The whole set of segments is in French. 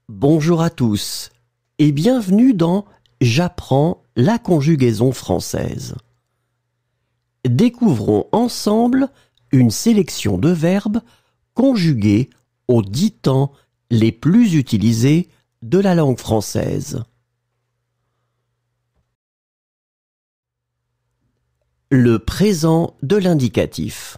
Bonjour à tous et bienvenue dans J'apprends la conjugaison française. Découvrons ensemble une sélection de verbes conjugués aux 10 temps les plus utilisés de la langue française. Le présent de l'indicatif.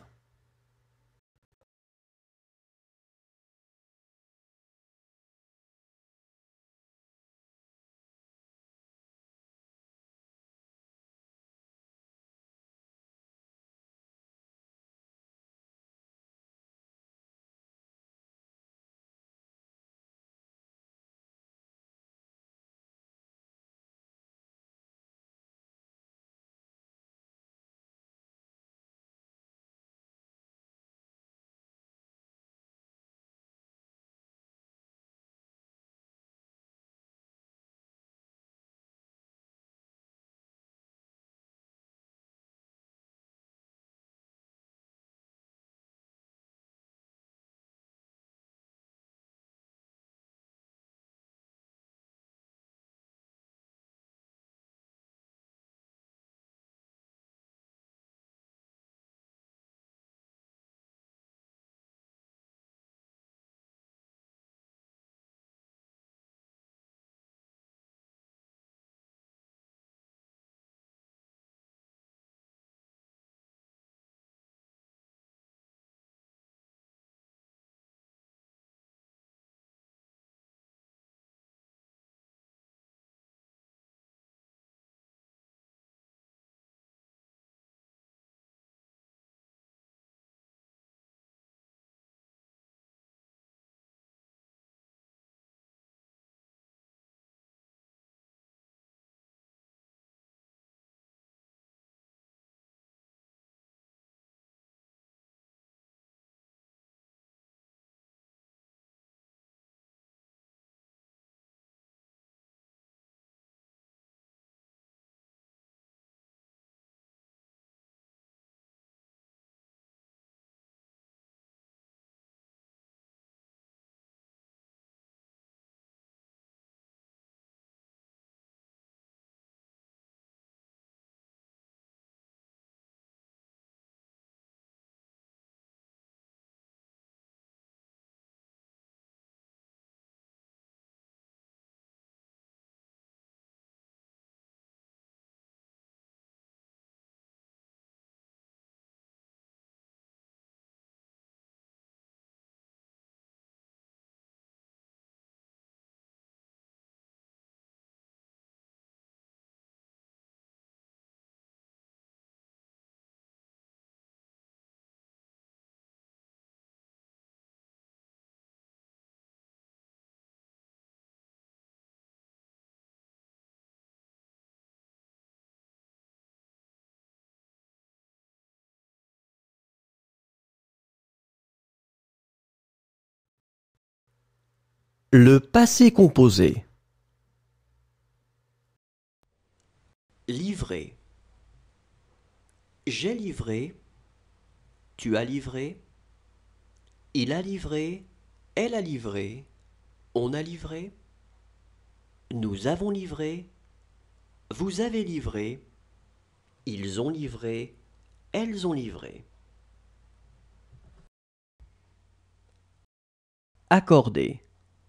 Le passé composé. Livrer. J'ai livré. Tu as livré. Il a livré. Elle a livré. On a livré. Nous avons livré. Vous avez livré. Ils ont livré. Elles ont livré. Accorder.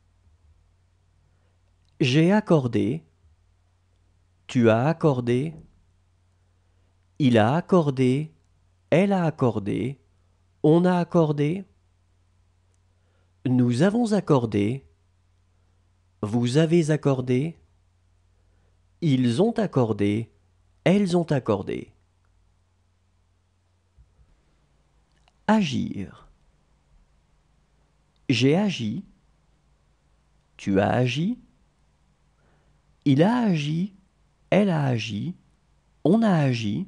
J'ai accordé. Tu as accordé. Il a accordé. Elle a accordé. On a accordé. Nous avons accordé. Vous avez accordé. Ils ont accordé. Elles ont accordé. Agir. J'ai agi. Tu as agi. Il a agi. Elle a agi. On a agi.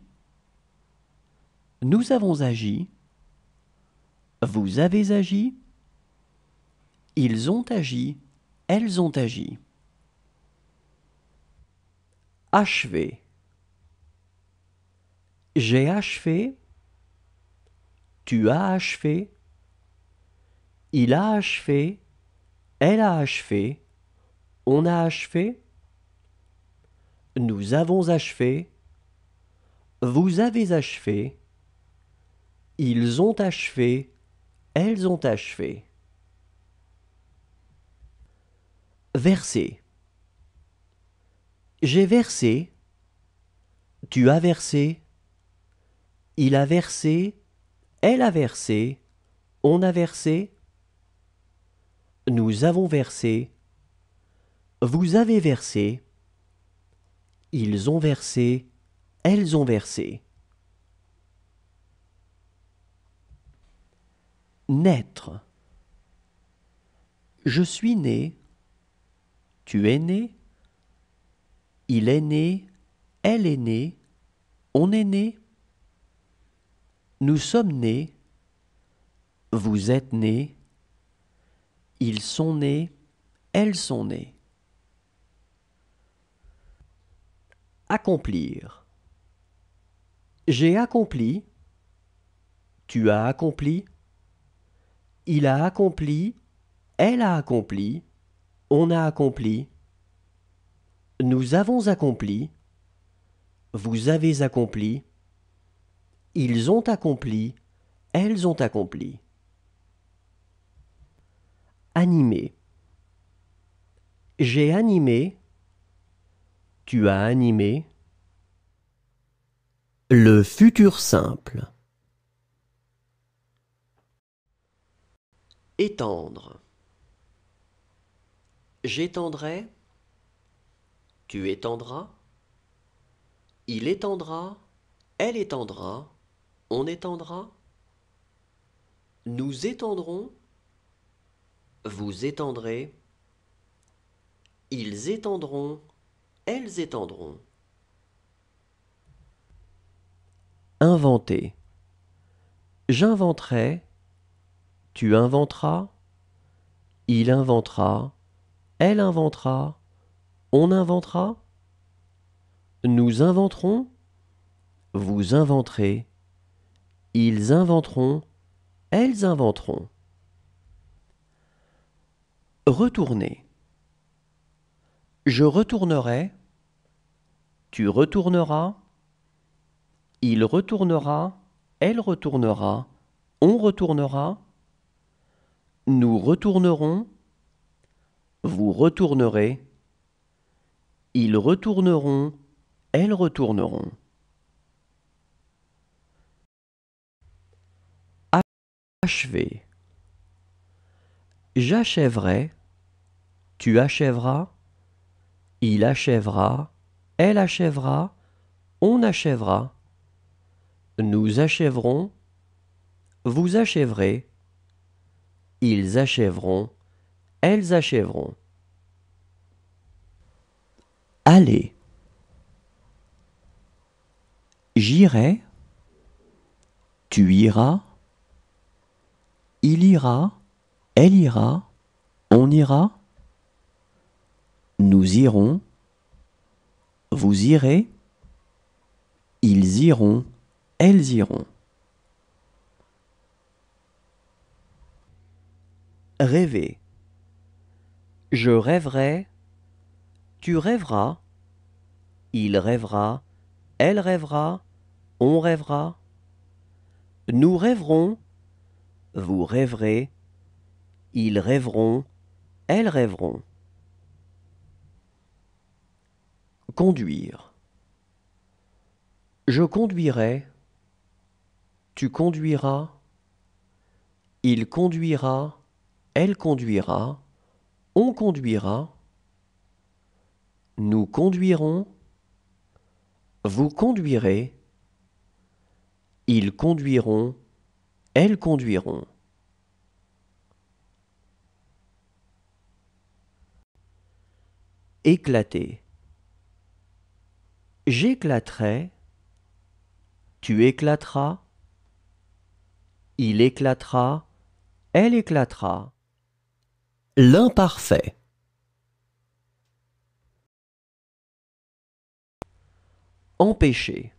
Nous avons agi. Vous avez agi. Ils ont agi. Elles ont agi. Achever. J'ai achevé. Tu as achevé. Il a achevé. Elle a achevé. On a achevé. Nous avons achevé. Vous avez achevé. Ils ont achevé. Elles ont achevé. Verser. J'ai versé. Tu as versé. Il a versé. Elle a versé. On a versé. Nous avons versé. Vous avez versé. Ils ont versé. Elles ont versé. Naître. Je suis né. Tu es né. Il est né. Elle est née. On est né. Nous sommes nés. Vous êtes nés. Ils sont nés. Elles sont nées. Accomplir. J'ai accompli. Tu as accompli. Il a accompli. Elle a accompli. On a accompli. Nous avons accompli. Vous avez accompli. Ils ont accompli. Elles ont accompli. Animer. J'ai animé. Tu as animé. Le futur simple. Étendre. J'étendrai. Tu étendras. Il étendra. Elle étendra. On étendra. Nous étendrons. Vous étendrez. Ils étendront. Elles étendront. Inventer. J'inventerai. Tu inventeras. Il inventera. Elle inventera. On inventera. Nous inventerons. Vous inventerez. Ils inventeront. Elles inventeront. Retourner. Je retournerai. Tu retourneras. Il retournera. Elle retournera. On retournera. Nous retournerons. Vous retournerez. Ils retourneront. Elles retourneront. Achever. J'achèverai. Tu achèveras. Il achèvera. Elle achèvera. On achèvera. Nous achèverons. Vous achèverez. Ils achèveront. Elles achèveront. Aller. J'irai. Tu iras. Il ira. Elle ira. On ira. Nous irons. Vous irez. Ils iront. Elles iront. Rêver. Je rêverai. Tu rêveras. Il rêvera. Elle rêvera. On rêvera. Nous rêverons. Vous rêverez. Ils rêveront. Elles rêveront. Conduire. Je conduirai. Tu conduiras. Il conduira. Elle conduira. On conduira. Nous conduirons. Vous conduirez. Ils conduiront. Elles conduiront. Éclater. J'éclaterai. Tu éclateras. Il éclatera. Elle éclatera. L'imparfait. Empêcher.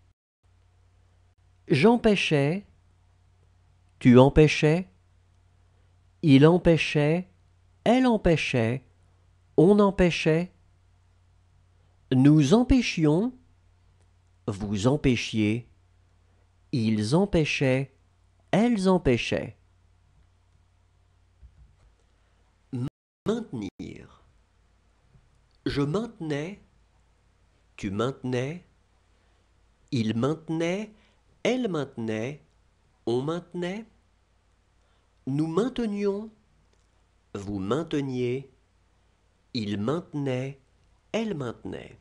J'empêchais. Tu empêchais. Il empêchait. Elle empêchait. on empêchait, nous empêchions, vous empêchiez, ils empêchaient, elles empêchaient. Maintenir. Je maintenais, tu maintenais, il maintenait, elle maintenait, on maintenait, nous maintenions, vous mainteniez, il maintenait, elle maintenait.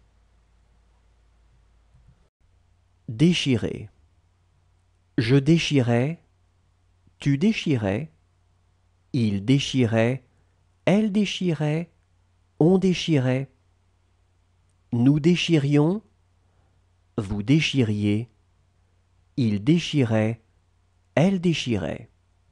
Déchirer. Je déchirais, tu déchirais, il déchirait, elle déchirait, on déchirait, nous déchirions, vous déchiriez, il déchirait, elle déchirait.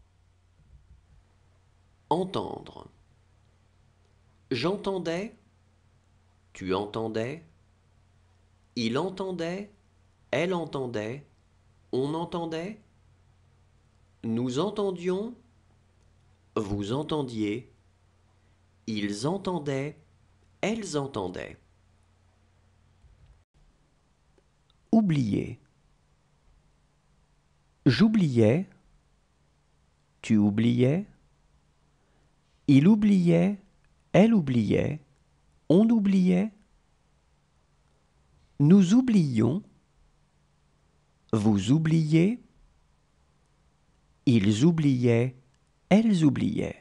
Entendre. J'entendais, tu entendais, il entendait, elle entendait, on entendait, nous entendions, vous entendiez, ils entendaient, elles entendaient. Oublier. J'oubliais, tu oubliais, il oubliait, elle oubliait, on oubliait, nous oublions, vous oubliez, ils oubliaient, elles oubliaient.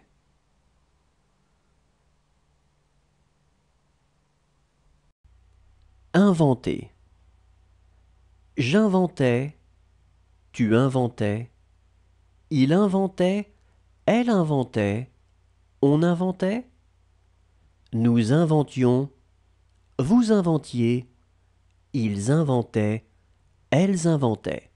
Inventer. J'inventais, tu inventais, il inventait, elle inventait, on inventait, nous inventions, vous inventiez, ils inventaient, elles inventaient.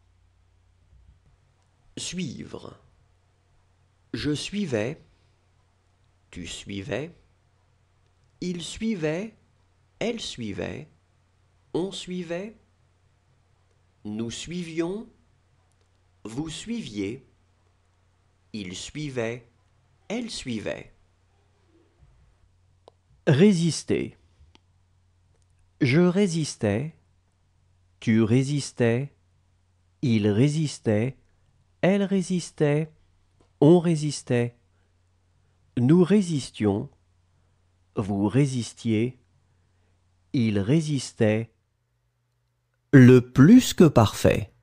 Suivre. Je suivais, tu suivais, il suivait, elle suivait, on suivait, nous suivions, vous suiviez, il suivait, elle suivait. Résister. Je résistais, tu résistais, il résistait, elle résistait, on résistait, nous résistions, vous résistiez, il résistait, le plus que parfait.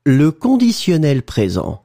Le conditionnel présent.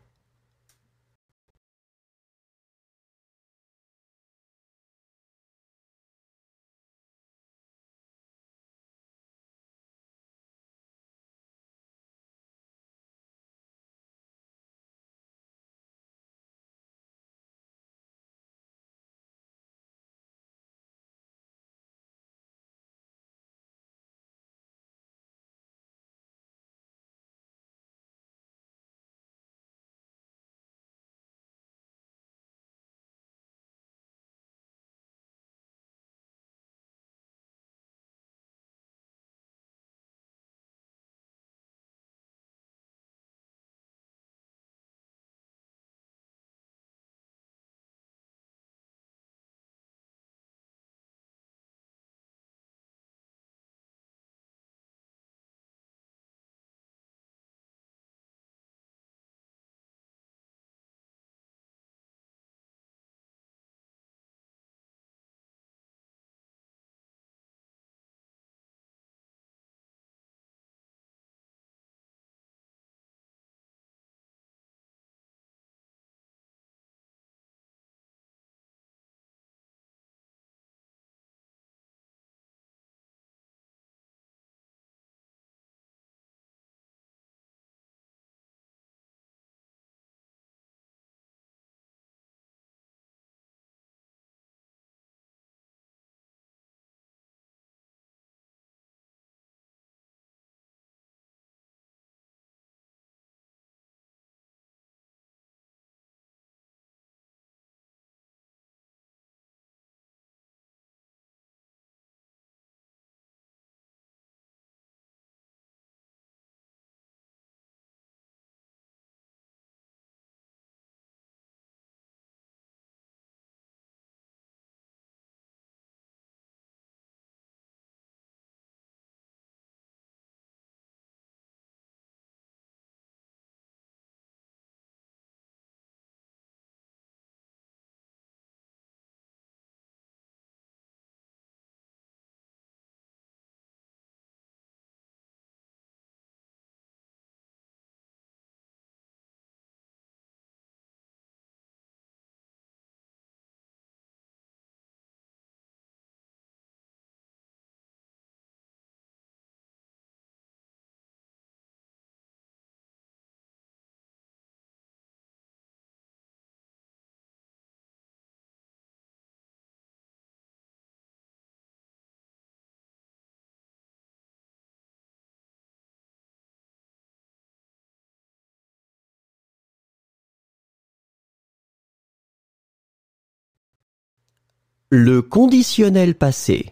Le conditionnel passé.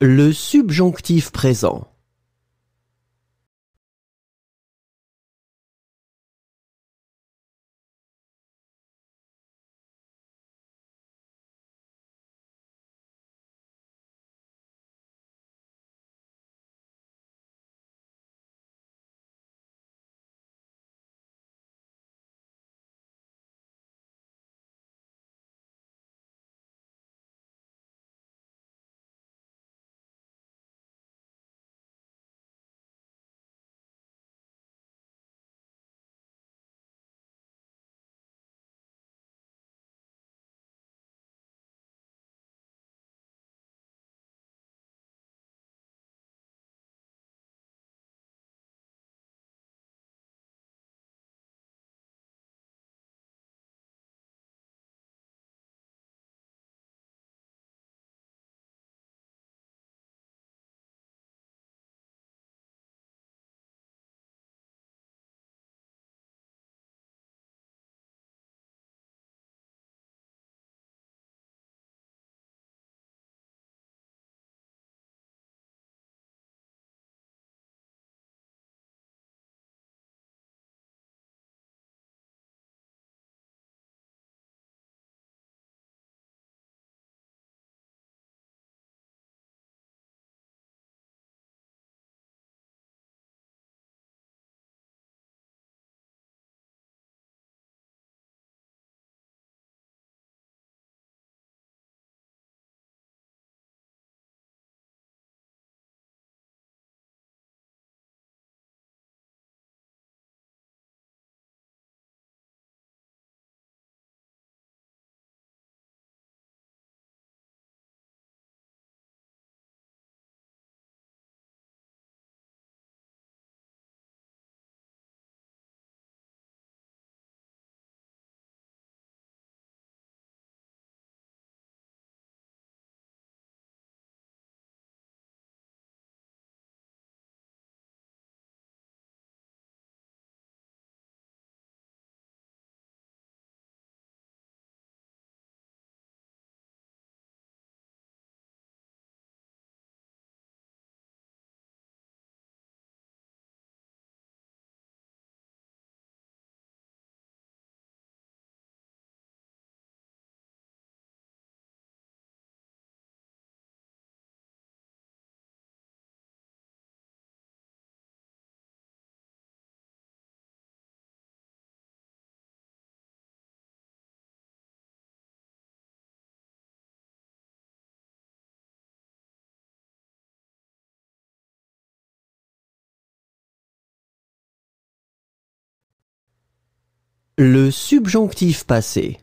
Le subjonctif présent. Le subjonctif passé.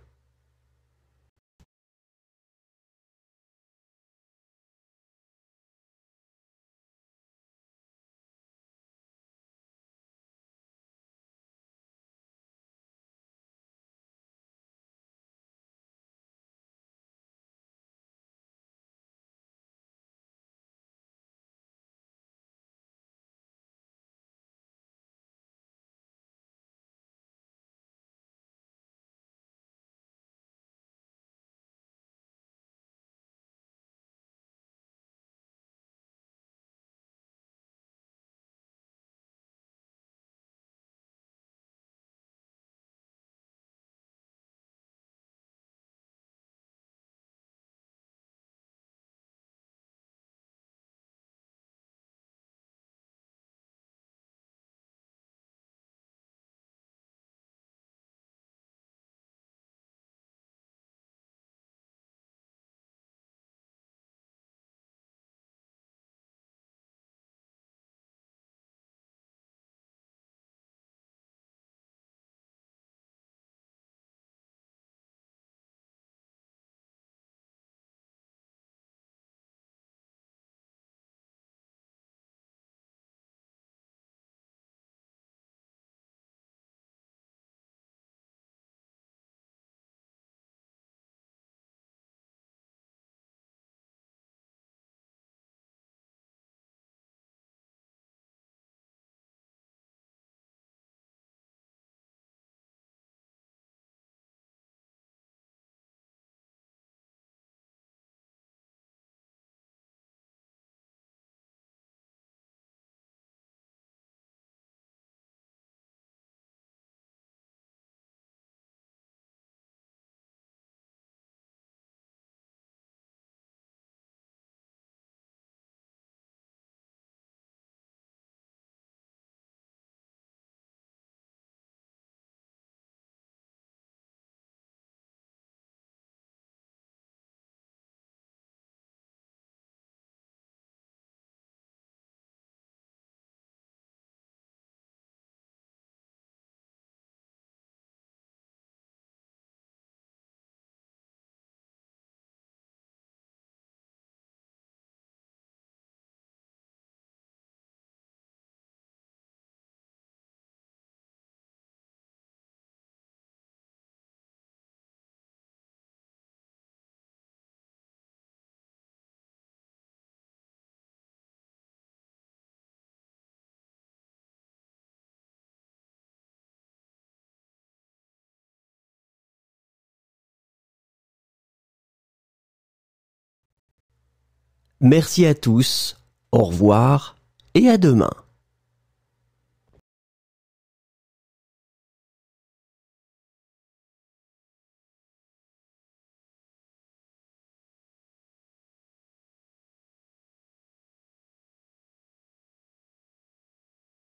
Merci à tous, au revoir et à demain.